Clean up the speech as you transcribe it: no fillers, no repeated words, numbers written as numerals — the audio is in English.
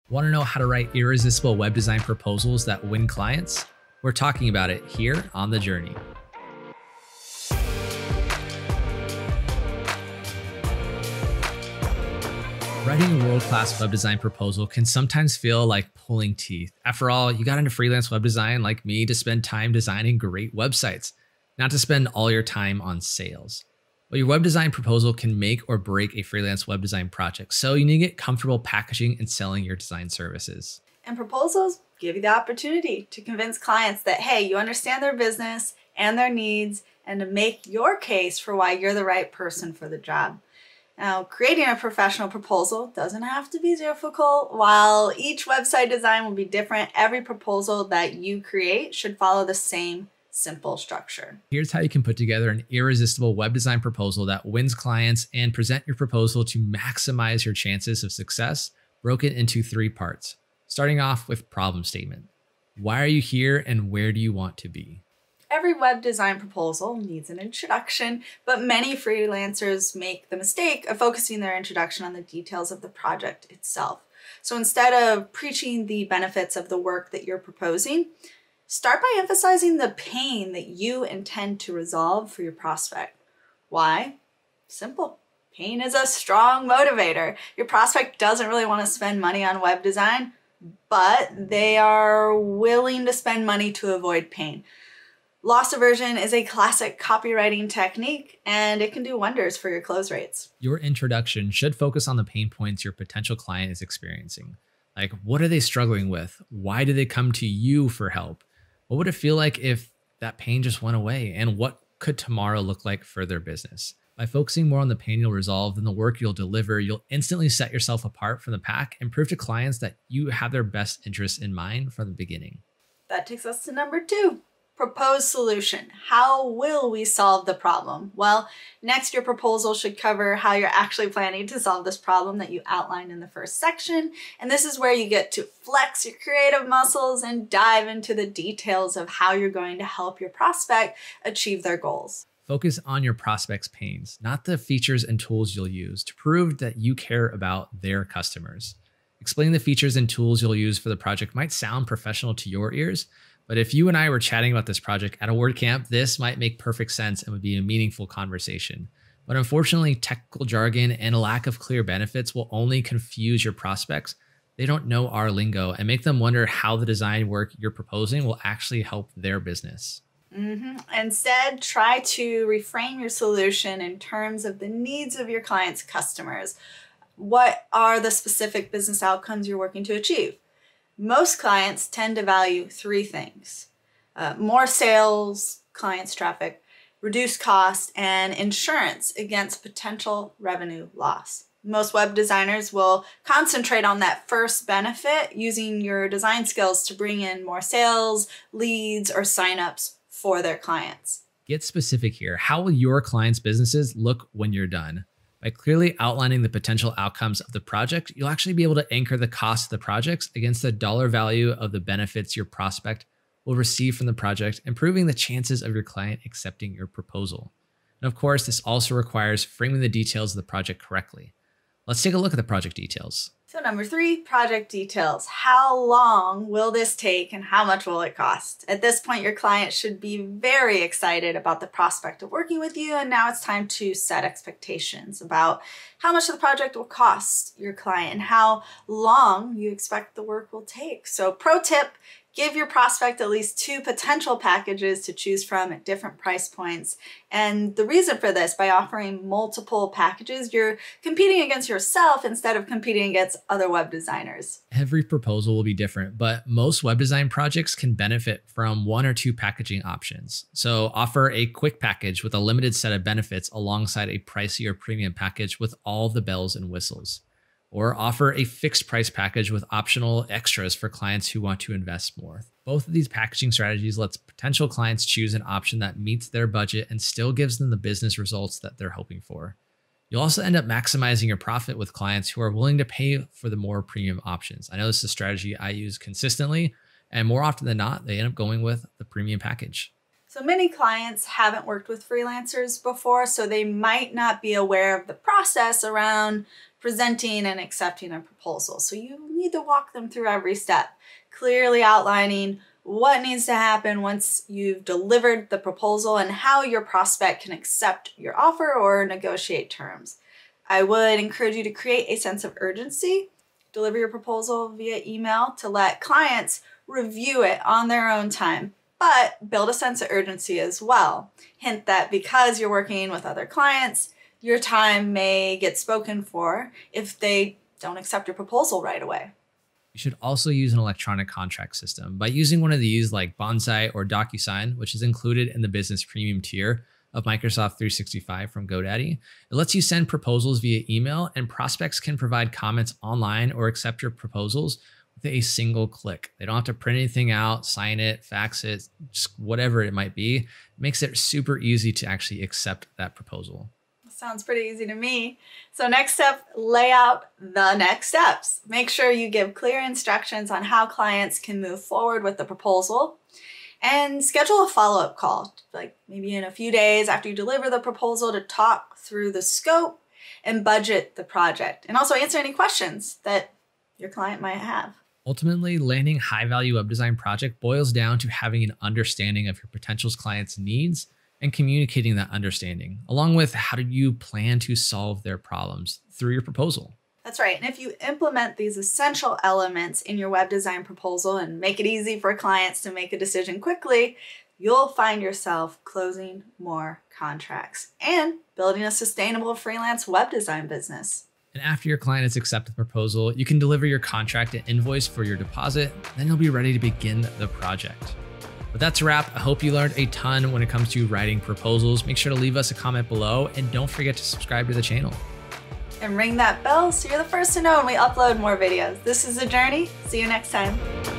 Want to know how to write irresistible web design proposals that win clients? We're talking about it here on The Journey. Writing a world-class web design proposal can sometimes feel like pulling teeth. After all, you got into freelance web design like me to spend time designing great websites, not to spend all your time on sales. Well, your web design proposal can make or break a freelance web design project, so you need to get comfortable packaging and selling your design services. And proposals give you the opportunity to convince clients that, hey, you understand their business and their needs, and to make your case for why you're the right person for the job. Now, creating a professional proposal doesn't have to be difficult. While each website design will be different, every proposal that you create should follow the same simple structure. Here's how you can put together an irresistible web design proposal that wins clients and present your proposal to maximize your chances of success, broken into 3 parts. Starting off with problem statement. Why are you here and where do you want to be? Every web design proposal needs an introduction, but many freelancers make the mistake of focusing their introduction on the details of the project itself. So instead of preaching the benefits of the work that you're proposing, start by emphasizing the pain that you intend to resolve for your prospect. Why? Simple. Pain is a strong motivator. Your prospect doesn't really want to spend money on web design, but they are willing to spend money to avoid pain. Loss aversion is a classic copywriting technique, and it can do wonders for your close rates. Your introduction should focus on the pain points your potential client is experiencing. Like, what are they struggling with? Why do they come to you for help? What would it feel like if that pain just went away? And what could tomorrow look like for their business? By focusing more on the pain you'll resolve than the work you'll deliver, you'll instantly set yourself apart from the pack and prove to clients that you have their best interests in mind from the beginning. That takes us to number 2. Proposed solution. How will we solve the problem? Well, next your proposal should cover how you're actually planning to solve this problem that you outlined in the first section. And this is where you get to flex your creative muscles and dive into the details of how you're going to help your prospect achieve their goals. Focus on your prospect's pains, not the features and tools you'll use, to prove that you care about their customers. Explaining the features and tools you'll use for the project might sound professional to your ears, but if you and I were chatting about this project at a WordCamp, this might make perfect sense and would be a meaningful conversation. But unfortunately, technical jargon and a lack of clear benefits will only confuse your prospects. They don't know our lingo and make them wonder how the design work you're proposing will actually help their business. Instead, try to reframe your solution in terms of the needs of your client's customers. What are the specific business outcomes you're working to achieve? Most clients tend to value 3 things: more sales, clients traffic, reduced cost, and insurance against potential revenue loss. Most web designers will concentrate on that first benefit, using your design skills to bring in more sales, leads, or signups for their clients. Get specific here. How will your clients' businesses look when you're done? By clearly outlining the potential outcomes of the project, you'll actually be able to anchor the cost of the projects against the dollar value of the benefits your prospect will receive from the project, improving the chances of your client accepting your proposal. And of course, this also requires framing the details of the project correctly. Let's take a look at the project details. So number 3, project details. How long will this take and how much will it cost? At this point, your client should be very excited about the prospect of working with you, and now it's time to set expectations about how much the project will cost your client and how long you expect the work will take. So pro tip, give your prospect at least 2 potential packages to choose from at different price points. And the reason for this, by offering multiple packages, you're competing against yourself instead of competing against other web designers. Every proposal will be different, but most web design projects can benefit from 1 or 2 packaging options. So offer a quick package with a limited set of benefits alongside a pricey or premium package with all the bells and whistles. Or offer a fixed price package with optional extras for clients who want to invest more. Both of these packaging strategies lets potential clients choose an option that meets their budget and still gives them the business results that they're hoping for. You'll also end up maximizing your profit with clients who are willing to pay for the more premium options. I know this is a strategy I use consistently, and more often than not, they end up going with the premium package. So many clients haven't worked with freelancers before, so they might not be aware of the process around presenting and accepting a proposal. So you need to walk them through every step, clearly outlining what needs to happen once you've delivered the proposal and how your prospect can accept your offer or negotiate terms. I would encourage you to create a sense of urgency. Deliver your proposal via email to let clients review it on their own time, but build a sense of urgency as well. Hint that because you're working with other clients, your time may get spoken for if they don't accept your proposal right away. You should also use an electronic contract system. By using one of these like Bonsai or DocuSign, which is included in the business premium tier of Microsoft 365 from GoDaddy, it lets you send proposals via email, and prospects can provide comments online or accept your proposals with a single click. They don't have to print anything out, sign it, fax it, just whatever it might be. It makes it super easy to actually accept that proposal. Sounds pretty easy to me. So next step, lay out the next steps. Make sure you give clear instructions on how clients can move forward with the proposal, and schedule a follow-up call, like maybe in a few days after you deliver the proposal, to talk through the scope and budget the project, and also answer any questions that your client might have. Ultimately, landing a high-value web design project boils down to having an understanding of your potential client's needs and communicating that understanding, along with how do you plan to solve their problems through your proposal. That's right. And if you implement these essential elements in your web design proposal and make it easy for clients to make a decision quickly, you'll find yourself closing more contracts and building a sustainable freelance web design business. And after your client has accepted the proposal, you can deliver your contract and invoice for your deposit. Then you'll be ready to begin the project. But that's a wrap. I hope you learned a ton when it comes to writing proposals. Make sure to leave us a comment below, and don't forget to subscribe to the channel. And ring that bell so you're the first to know when we upload more videos. This is The Journey. See you next time.